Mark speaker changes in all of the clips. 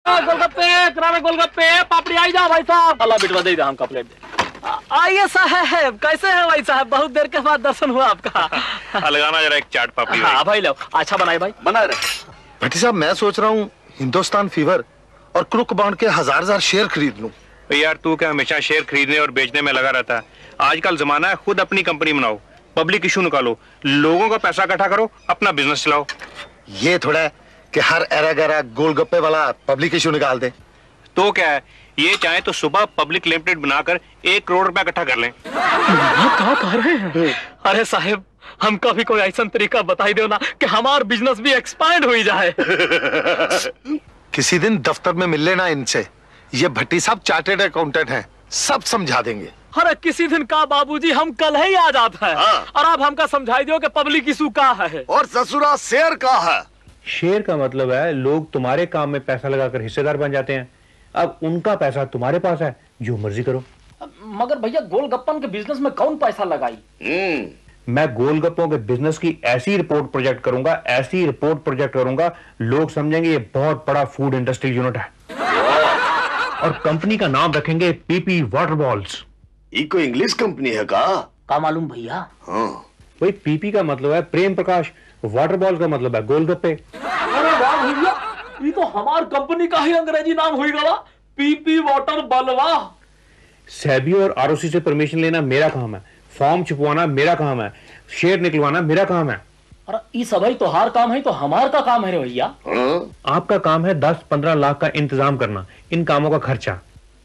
Speaker 1: गोलगप्पे करावे, गोलगप्पे पापड़ी आई जा भाई साहब। अल्लाह बिटवा दे हम का प्लेट दे। आइए साहब, कैसे हैं भाई साहब? बहुत देर के बाद दर्शन हुआ आपका।
Speaker 2: लगाना जरा एक चाट पापड़ी।
Speaker 1: हाँ भाई लो, अच्छा बनाए भाई।
Speaker 3: बना रहे भट्टी साहब। मैं सोच रहा हूँ हिंदुस्तान फीवर और क्रुक बॉन्ड के हजार शेयर खरीद लूं।
Speaker 2: यार तू क्या हमेशा शेयर खरीदने और बेचने में लगा रहता है? आजकल जमाना है, खुद अपनी कंपनी बनाओ, पब्लिक इशू निकालो, लोगों का पैसा इकट्ठा करो, अपना बिजनेस चलाओ।
Speaker 3: ये थोड़ा है कि हर एरा गरा गोलगप्पे वाला पब्लिक इशू निकाल दे।
Speaker 2: तो क्या है, ये चाहे तो सुबह पब्लिक लिमिटेड बनाकर 1 करोड़ रुपया इकट्ठा कर लें।
Speaker 1: क्या कह रहे हैं? अरे साहब, हमका भी कोई ऐसा तरीका बताई दो ना कि हमारा बिजनेस भी एक्सपांड हो जाए।
Speaker 3: किसी दिन दफ्तर में मिल लेना इनसे। ये भट्टी साहब चार्टेड अकाउंटेंट हैं, सब समझा देंगे।
Speaker 1: अरे किसी दिन का बाबूजी, हम कल ही आ जाते हैं। और आप हमका समझाई दो कि पब्लिक इशू का है
Speaker 3: और ससुरा शेयर का है।
Speaker 4: शेयर का मतलब है लोग तुम्हारे काम में पैसा लगाकर हिस्सेदार बन जाते हैं। अब उनका पैसा तुम्हारे पास है, जो मर्जी करो।
Speaker 1: मगर भैया गोलगप्पन के बिजनेस में कौन पैसा लगाई?
Speaker 4: मैं गोलगप्पों के बिजनेस की ऐसी रिपोर्ट प्रोजेक्ट करूंगा, लोग समझेंगे ये बहुत बड़ा फूड इंडस्ट्री यूनिट है। और कंपनी का नाम रखेंगे पीपी वाटर बॉल्स।
Speaker 3: ये कोई इंग्लिश कंपनी है का
Speaker 1: मालूम भैया?
Speaker 3: हाँ।
Speaker 4: वही पीपी का मतलब है प्रेम प्रकाश, वाटर बॉल का मतलब है गोलगप्पे।
Speaker 1: अरे वाह भैया, ये तो हमार कंपनी का ही अंग्रेजी नाम हुई गया, पीपी वाटर बलवा।
Speaker 4: सेबी और आरओसी से परमिशन लेना मेरा काम है, फॉर्म छुपवाना मेरा काम है, शेयर निकलवाना मेरा काम है।
Speaker 1: अरे ये सभी तो हार काम है, तो हमार का काम है रे भैया।
Speaker 4: आपका काम है 10-15 लाख का इंतजाम करना, इन कामों का खर्चा।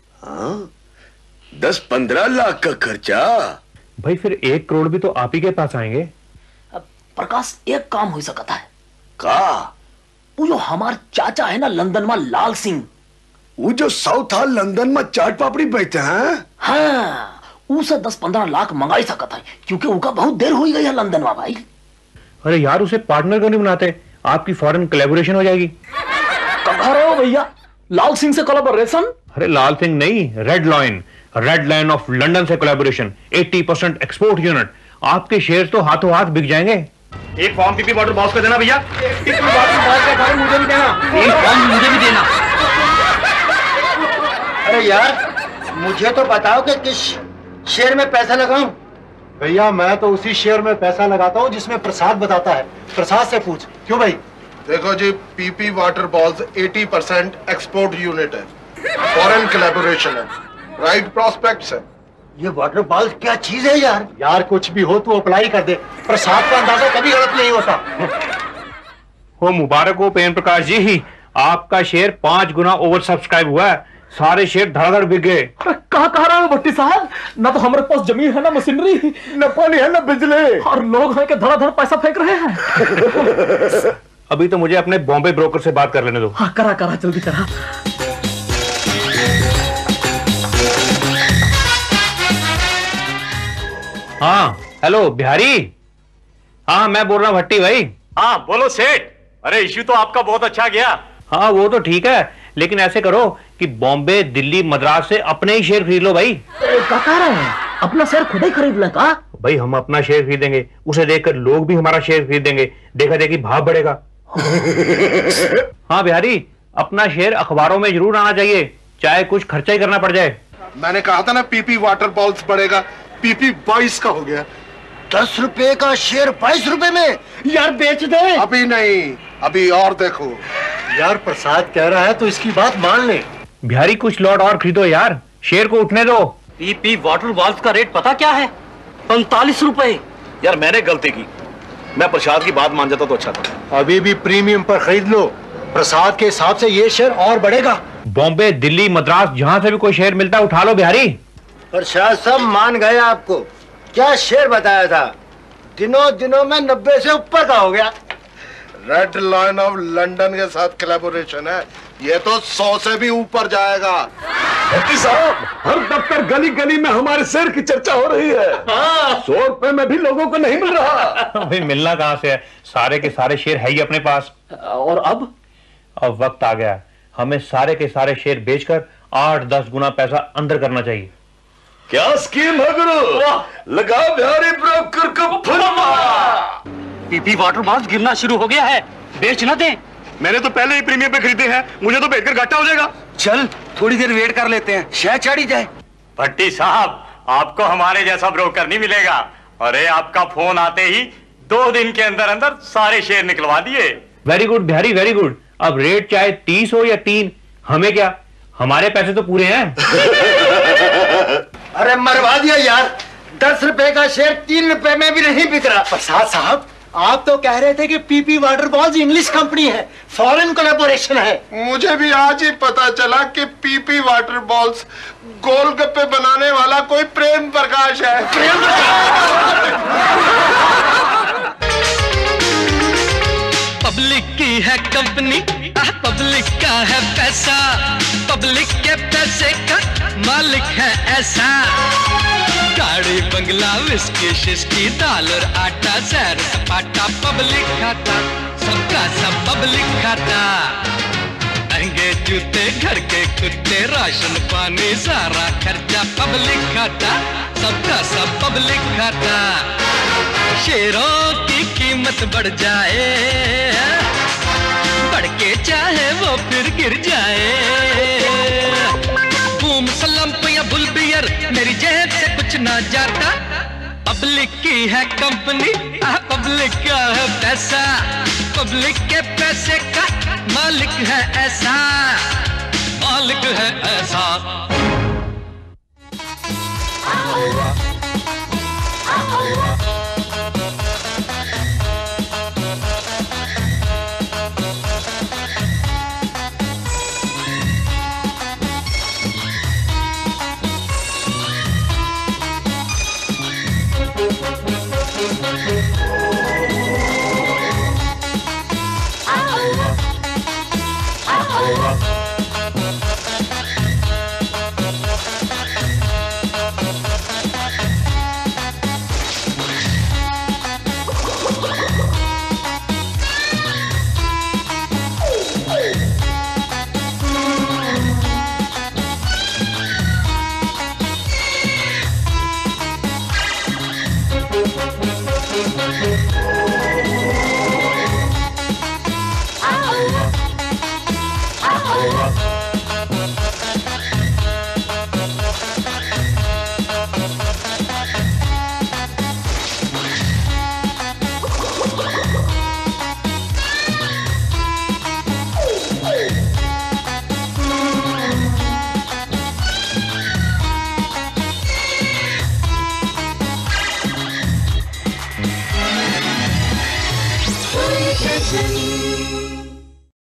Speaker 3: 10-15 लाख का खर्चा?
Speaker 4: भाई फिर 1 करोड़ भी तो आप ही के पास आएंगे।
Speaker 1: प्रकाश, एक काम हो सकता है
Speaker 3: का?
Speaker 1: वो जो हमार चाचा है ना लंदन में, लाल सिंह,
Speaker 3: वो जो साउथ हॉल लंदन में चाट पापड़ी बेचते हैं।
Speaker 1: हाँ, उसे 10-15 लाख मंगाई सकता है, क्योंकि उनका बहुत देर हो गई है लंदन में भाई।
Speaker 4: अरे यार, उसे पार्टनर क्यों नहीं बनाते? आपकी फॉरेन कोलैबोरेशन हो जाएगी।
Speaker 1: कह रहे हो भैया लाल सिंह से कोलैबोरेशन?
Speaker 4: अरे लाल सिंह नहीं, रेड लाइन ऑफ लंदन से कोलैबोरेशन, 80% एक्सपोर्ट यूनिट। आपके शेयर तो हाथों हाथ बिक जाएंगे।
Speaker 2: एक फॉर्म पीपी वाटर बॉल्स का देना भैया।
Speaker 4: मुझे भी देना।
Speaker 1: एक फॉर्म मुझे भी देना।
Speaker 5: अरे यार, मुझे तो बताओ कि किस शेयर में पैसा लगाऊं?
Speaker 6: भैया मैं तो उसी शेयर में पैसा लगाता हूँ जिसमें प्रसाद बताता है। प्रसाद से पूछ। क्यों भाई?
Speaker 3: देखो जी, PP water balls 80% export unit है, फॉरेन कोलैबोरेशन है, राइट प्रॉस्पेक्ट्स है।
Speaker 5: ये वाटर बॉल्स क्या चीज है यार?
Speaker 6: यार कुछ भी हो तू अप्लाई कर दे, प्रसाद का अंदाजा कभी गलत नहीं होता।
Speaker 4: हो मुबारक हो प्रेम प्रकाश जी, आपका शेयर 5 गुना ओवर सब्सक्राइब हुआ है, सारे शेयर धड़ाधड़ बिक गए।
Speaker 1: कहा कह रहे हो भट्टी साहब? ना तो हमारे पास जमीन है, ना मशीनरी,
Speaker 6: न पानी है न बिजली,
Speaker 1: और लोग हैं कि धड़ाधड़ पैसा फेंक रहे हैं।
Speaker 4: अभी तो मुझे अपने बॉम्बे ब्रोकर से बात कर लेने दो।
Speaker 1: हाँ करा जल्दी करा।
Speaker 4: हाँ हेलो बिहारी। हाँ मैं बोल रहा हूँ भट्टी भाई।
Speaker 2: हाँ बोलो सेठ। अरे इश्यू तो आपका बहुत अच्छा गया।
Speaker 4: हाँ वो तो ठीक है, लेकिन ऐसे करो कि बॉम्बे दिल्ली मद्रास से अपने ही शेयर खरीद लो भाई।
Speaker 1: क्या कह रहे हैं? अपना शेयर खुद ही खरीद लें का?
Speaker 4: भाई हम अपना शेयर खरीदेंगे, उसे देखकर लोग भी हमारा शेयर खरीदेंगे, देखा देखी भाव बढ़ेगा। हाँ बिहारी, अपना शेयर अखबारों में जरूर आना चाहिए, चाहे कुछ खर्चा ही करना पड़ जाए।
Speaker 3: मैंने कहा था ना पीपी वाटर बॉल्स बढ़ेगा, पीपी 22 का हो गया।
Speaker 5: 10 रुपए का शेयर 22 रुपए में? यार बेच दे।
Speaker 3: अभी नहीं, अभी और देखो।
Speaker 6: यार प्रसाद कह रहा है तो इसकी बात मान ले।
Speaker 4: बिहारी कुछ लॉट और खरीदो यार, शेयर को उठने दो।
Speaker 1: पीपी वाटर बॉल्स का रेट पता क्या है? 45 रुपए।
Speaker 2: यार मैंने गलती की, मैं प्रसाद की बात मान जाता तो अच्छा था।
Speaker 6: अभी भी प्रीमियम पर खरीद लो, प्रसाद के हिसाब से ये शेयर और बढ़ेगा।
Speaker 4: बॉम्बे दिल्ली मद्रास जहां से भी कोई शेयर मिलता है उठा लो बिहारी।
Speaker 5: प्रसाद सब मान गए आपको। क्या शेयर बताया था? दिनों में 90 से ऊपर का हो गया।
Speaker 3: रेड लाइन ऑफ लंदन के साथ कोलैबोरेशन है, ये तो 100 से भी ऊपर जाएगा।
Speaker 6: भट्टी साहब, हर दफ्तर गली गली में हमारे शेयर की चर्चा हो रही है। 100 रुपए में भी लोगों को नहीं मिल रहा।
Speaker 4: भाई मिलना कहां से है, सारे के सारे शेयर है ही अपने पास।
Speaker 1: और अब
Speaker 4: वक्त आ गया, हमें सारे के सारे शेयर बेचकर 8-10 गुना पैसा अंदर करना चाहिए।
Speaker 6: क्या स्कीम है गुरु? लगा बिहारी ब्रोकर को फुलवा।
Speaker 1: पीपी वाटर बॉल्स गिरना शुरू हो गया है, बेच न दें।
Speaker 2: मैंने तो पहले ही प्रीमियम पे खरीदे हैं, मुझे तो बेचकर घाटा हो जाएगा।
Speaker 5: चल थोड़ी देर वेट कर लेते हैं, शायद चढ़ ही जाए।
Speaker 7: भट्टी साहब, आपको हमारे जैसा ब्रोकर नहीं मिलेगा। अरे आपका फोन आते ही 2 दिन के अंदर अंदर सारे शेयर निकलवा दिए।
Speaker 4: Very good Bihari, very good. अब रेट चाहे 30 हो या 3, हमें क्या, हमारे पैसे तो पूरे हैं।
Speaker 5: अरे मरवा दिया यार, 10 रुपए का शेयर 3 रुपए में भी नहीं बिक रहा। प्रसाद साहब, आप तो कह रहे थे कि PP water balls English company है, फॉरेन कोलैबोरेशन है।
Speaker 3: मुझे भी आज ही पता चला कि पीपी वाटर बॉल्स गोलगप्पे बनाने वाला कोई प्रेम प्रकाश है।
Speaker 5: प्रेम
Speaker 8: पब्लिक की है कंपनी, पब्लिक का है पैसा, पब्लिक के पैसे का मालिक है ऐसा। गाड़ी बंगला विस्की शिस्की दाल और आटा सैर सपाटा पब्लिक खाता, सबका सब पब्लिक खाता। महंगे जूते घर के कुत्ते राशन पानी सारा खर्चा पब्लिक खाता, सबका सब पब्लिक खाता। शेरों की कीमत बढ़ जाए, बढ़ के चाहे वो फिर गिर जाए। बूम स्लंप या बुल बियर मेरी जेब से कुछ ना जाता। पब्लिक की है कंपनी, पब्लिक का है पैसा, पब्लिक के पैसे का मालिक है ऐसा।